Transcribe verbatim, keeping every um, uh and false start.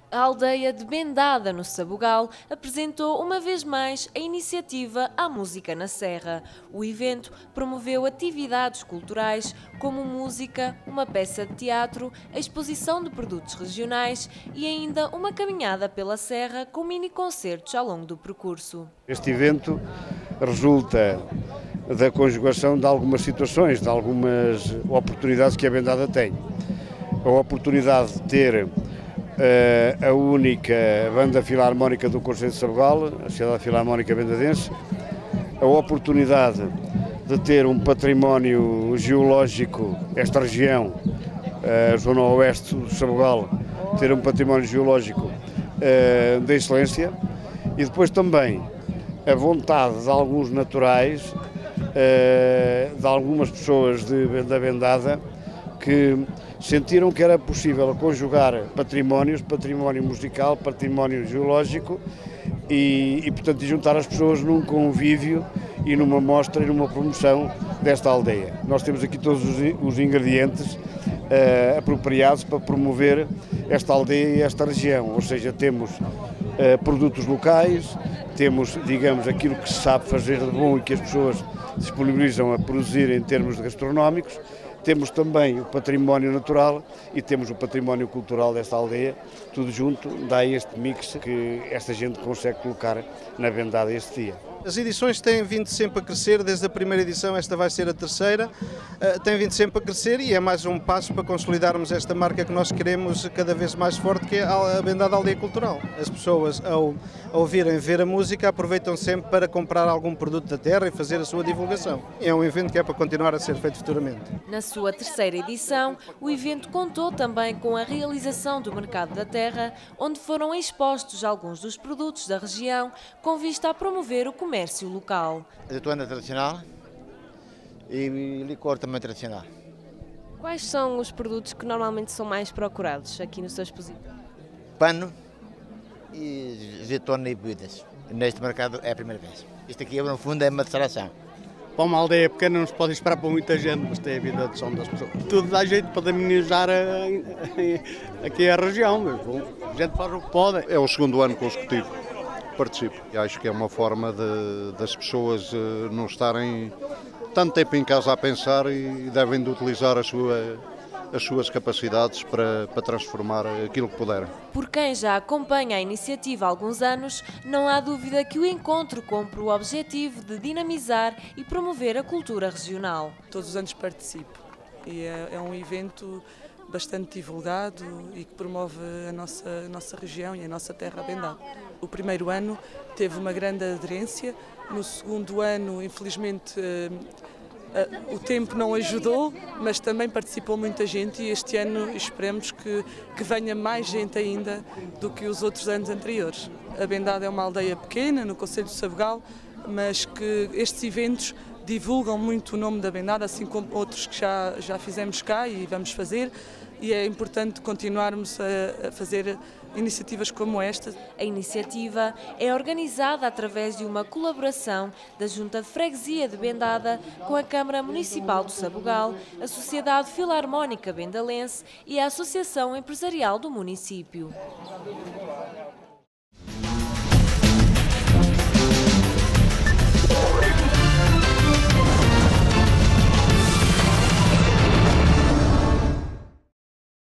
A aldeia de Bendada, no Sabugal, apresentou uma vez mais a iniciativa A Música na Serra. O evento promoveu atividades culturais como música, uma peça de teatro, a exposição de produtos regionais e ainda uma caminhada pela serra com mini-concertos ao longo do percurso. Este evento resulta da conjugação de algumas situações, de algumas oportunidades que a Bendada tem. A oportunidade de ter uh, a única banda filarmónica do Concelho de Sabugal, a Sociedade Filarmónica Bendadense, a oportunidade de ter um património geológico, esta região, a uh, zona oeste do Sabugal, ter um património geológico uh, de excelência, e depois também a vontade de alguns naturais, uh, de algumas pessoas de, da Bendada, que sentiram que era possível conjugar patrimónios, património musical, património geológico e, e portanto, juntar as pessoas num convívio e numa mostra e numa promoção desta aldeia. Nós temos aqui todos os, os ingredientes uh, apropriados para promover esta aldeia e esta região, ou seja, temos uh, produtos locais, temos, digamos, aquilo que se sabe fazer de bom e que as pessoas disponibilizam a produzir em termos gastronómicos. Temos também o património natural e temos o património cultural desta aldeia, tudo junto dá este mix que esta gente consegue colocar na Bendada este dia. As edições têm vindo sempre a crescer, desde a primeira edição, esta vai ser a terceira, uh, tem vindo sempre a crescer e é mais um passo para consolidarmos esta marca que nós queremos cada vez mais forte, que é a Bendada Aldeia Cultural. As pessoas, ao, ao ouvirem ver a música, aproveitam sempre para comprar algum produto da terra e fazer a sua divulgação. É um evento que é para continuar a ser feito futuramente. Na sua terceira edição, o evento contou também com a realização do Mercado da Terra, onde foram expostos alguns dos produtos da região, com vista a promover o comércio local. Azeitona tradicional e licor também tradicional. Quais são os produtos que normalmente são mais procurados aqui no seu expositivo? Pano e azeitona e bebidas. Neste mercado é a primeira vez. Isto aqui, no fundo, é uma restauração. Para uma aldeia pequena não se pode esperar para muita gente, mas tem a vida de som das pessoas. Tudo dá jeito para amenizar a, a, aqui a região, mas bom, a gente faz o que pode. É o segundo ano consecutivo que participo e acho que é uma forma de, das pessoas não estarem tanto tempo em casa a pensar e devem de utilizar a sua, as suas capacidades para, para transformar aquilo que puderem. Por quem já acompanha a iniciativa há alguns anos, não há dúvida que o encontro cumpre o objetivo de dinamizar e promover a cultura regional. Todos os anos participo e é, é um evento bastante divulgado e que promove a nossa, a nossa região e a nossa terra bendada. O primeiro ano teve uma grande aderência, no segundo ano, infelizmente, Uh, o tempo não ajudou, mas também participou muita gente e este ano esperemos que, que venha mais gente ainda do que os outros anos anteriores. A Bendada é uma aldeia pequena, no Concelho de Sabugal, mas que estes eventos divulgam muito o nome da Bendada, assim como outros que já, já fizemos cá e vamos fazer, e é importante continuarmos a, a fazer iniciativas como esta. A iniciativa é organizada através de uma colaboração da Junta de Freguesia de Bendada com a Câmara Municipal do Sabugal, a Sociedade Filarmónica Bendalense e a Associação Empresarial do município.